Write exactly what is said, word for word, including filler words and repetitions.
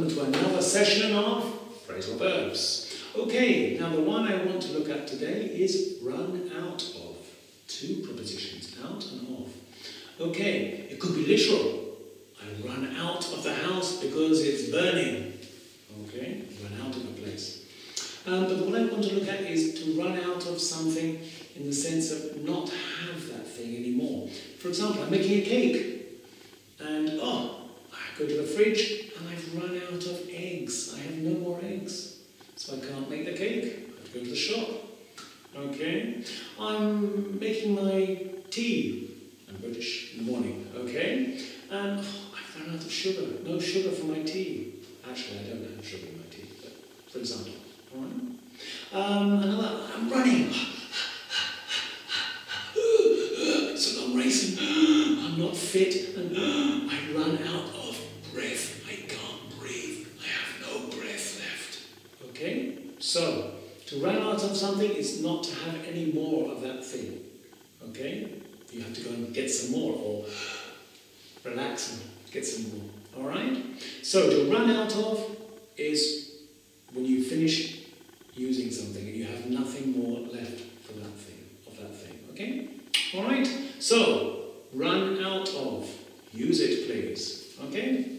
welcome to another session of phrasal verbs. Okay, now the one I want to look at today is run out of. Two prepositions, out and of. Okay, it could be literal. I run out of the house because it's burning. Okay, run out of a place. Um, but what I want to look at is to run out of something in the sense of not have that thing anymore. For example, I'm making a cake and oh, I go to the fridge and I've run out of eggs. I have no more eggs, so I can't make the cake. I have to go to the shop. Okay, I'm making my tea. I'm British in the morning. Okay, and oh, I've run out of sugar. No sugar for my tea. Actually, I don't have sugar in my tea, but for example. All right. Um, another. I'm running. It's a long race, and I'm not fit, and I run out of breath. I can't breathe. I have no breath left. Okay? So, to run out of something is not to have any more of that thing. Okay? You have to go and get some more, or relax and get some more. Alright? So, to run out of is when you finish using something and you have nothing more left for that thing, of that thing. Okay? Alright? So, run out of. Use it, please. Okay?